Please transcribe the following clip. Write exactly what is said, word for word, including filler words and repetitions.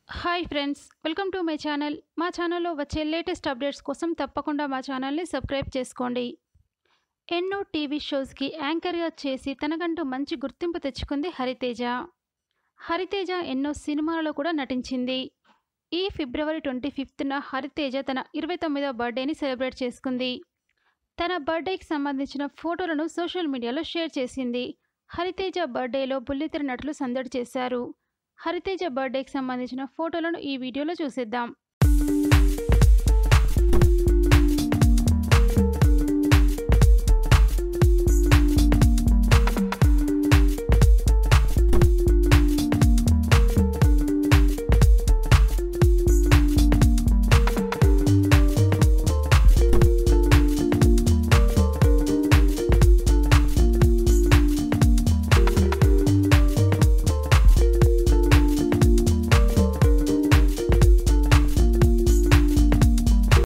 Hi friends, welcome to my channel. మా ఛానల్లో వచ్చే లేటెస్ట్ అప్డేట్స్ కోసం తప్పకుండా మా ఛానల్ని సబ్స్క్రైబ్ చేసుకోండి. ఎన్నో టీవీ షోస్కి యాంకర్గా చేసి తనకంటూ మంచి గుర్తింపు తెచ్చుకుంది హరితేజ. హరితేజ ఎన్నో సినిమాలలో కూడా నటించింది. ఈ ఫిబ్రవరి ట్వంటీ ఫిఫ్త్న హరితేజ తన ఇరవై తొమ్మిదవ బర్త్డేని సెలబ్రేట్ చేసుకుంది. తన బర్త్డేకి సంబంధించిన ఫోటోలను సోషల్ మీడియాలో షేర్ చేసింది. హరితేజ బర్త్డేలో బుల్లితెర నటులు సందడి చేశారు. హరితేజ బర్త్డేకి సంబంధించిన ఫోటోలను ఈ వీడియోలో చూసేద్దాం.